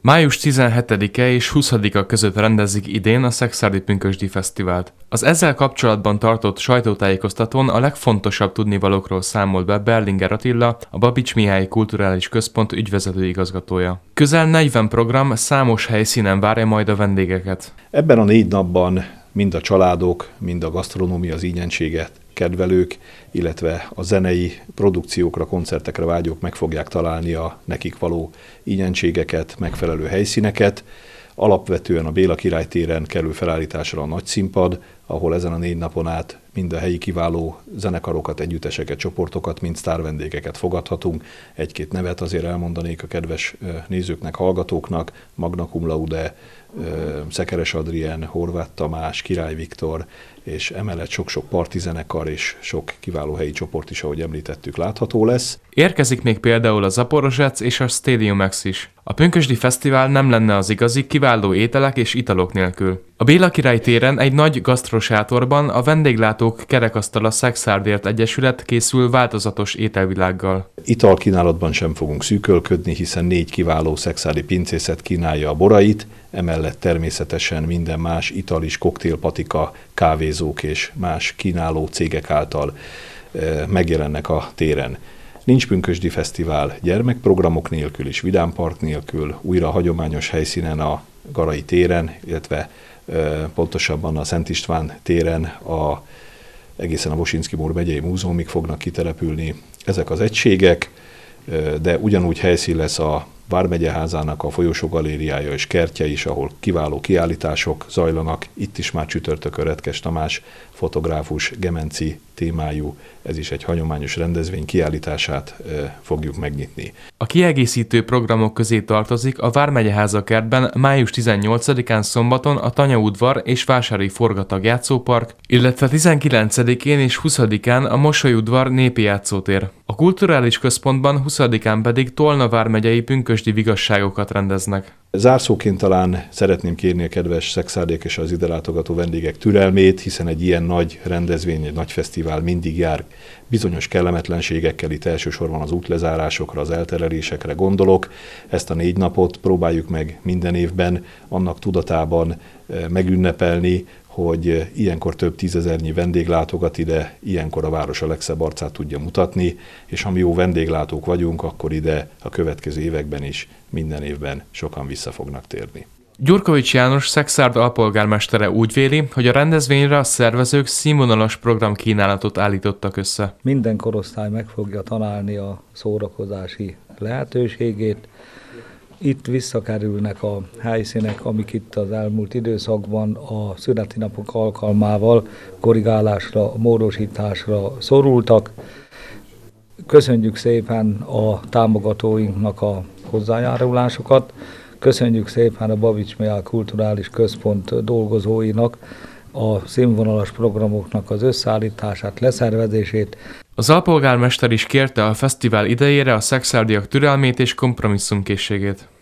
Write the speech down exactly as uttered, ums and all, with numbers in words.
május tizenhetedike és huszadika között rendezik idén a Szekszárdi Pünkösdi Fesztivált. Az ezzel kapcsolatban tartott sajtótájékoztatón a legfontosabb tudnivalókról számolt be Berlinger Attila, a Babits Mihály Kulturális Központ ügyvezető igazgatója. Közel negyven program számos helyszínen várja majd a vendégeket. Ebben a négy napban mind a családok, mind a gasztronómia, az ígyentséget kedvelők, illetve a zenei produkciókra, koncertekre vágyók meg fogják találni a nekik való ígyentségeket, megfelelő helyszíneket. Alapvetően a Béla Király téren kerül felállításra a nagy színpad, ahol ezen a négy napon át mind a helyi kiváló zenekarokat, együtteseket, csoportokat, mind sztárvendégeket fogadhatunk. Egy-két nevet azért elmondanék a kedves nézőknek, hallgatóknak: Magna Cum Laude, Szekeres Adrien, Horváth Tamás, Király Viktor, és emellett sok-sok partizenekar és sok kiváló helyi csoport is, ahogy említettük, látható lesz. Érkezik még például a Zaporozsec és a Stadium X is. A Pünkösdi Fesztivál nem lenne az igazi kiváló ételek és italok nélkül. A Béla Király téren egy nagy gasztrosátorban a vendéglátók kerekasztala Szekszárdért Egyesület készül változatos ételvilággal. Italkínálatban sem fogunk szűkölködni, hiszen négy kiváló szekszárdi pincészet kínálja a borait, emellett természetesen minden más ital is, koktélpatika, kávézók és más kínáló cégek által megjelennek a téren. Nincs Pünkösdi Fesztivál gyermekprogramok nélkül és vidámpark nélkül, újra hagyományos helyszínen a Garai téren, illetve pontosabban a Szent István téren a, egészen a Bosinszky-Mór megyei múzeumig fognak kitelepülni ezek az egységek, de ugyanúgy helyszín lesz a Vármegyeházának a Folyosó galériája és kertje is, ahol kiváló kiállítások zajlanak. Itt is már csütörtökön Retkes Tamás fotográfus gemenci témájú, ez is egy hagyományos rendezvény kiállítását e, fogjuk megnyitni. A kiegészítő programok közé tartozik a Vármegyeháza kertben május tizennyolcadikán szombaton a Tanyaudvar és Vásári Forgatag játszópark, illetve tizenkilencedikén és huszadikán a Mosolyudvar népi játszótér. A Kulturális Központban huszadikán pedig Tolna vármegyei pünkösdi vigasságokat rendeznek. Zárszóként talán szeretném kérni a kedves szekszárdiak és az ide látogató vendégek türelmét, hiszen egy ilyen nagy rendezvény, egy nagy fesztivál mindig jár bizonyos kellemetlenségekkel, itt elsősorban az útlezárásokra, az elterelésekre gondolok. Ezt a négy napot próbáljuk meg minden évben annak tudatában megünnepelni, hogy ilyenkor több tízezernyi vendég látogat ide, ilyenkor a város a legszebb arcát tudja mutatni, és ha mi jó vendéglátók vagyunk, akkor ide a következő években is minden évben sokan vissza fognak térni. Gyurkovics János Szekszárd alpolgármestere úgy véli, hogy a rendezvényre a szervezők színvonalas programkínálatot állítottak össze. Minden korosztály meg fogja találni a szórakozási lehetőségét. Itt visszakerülnek a helyszínek, amik itt az elmúlt időszakban a születi napok alkalmával korrigálásra, módosításra szorultak. Köszönjük szépen a támogatóinknak a hozzájárulásokat, köszönjük szépen a Babits Mihály Kulturális Központ dolgozóinak a színvonalas programoknak az összeállítását, leszervezését. Az alpolgármester is kérte a fesztivál idejére a szekszárdiak türelmét és kompromisszumkészségét.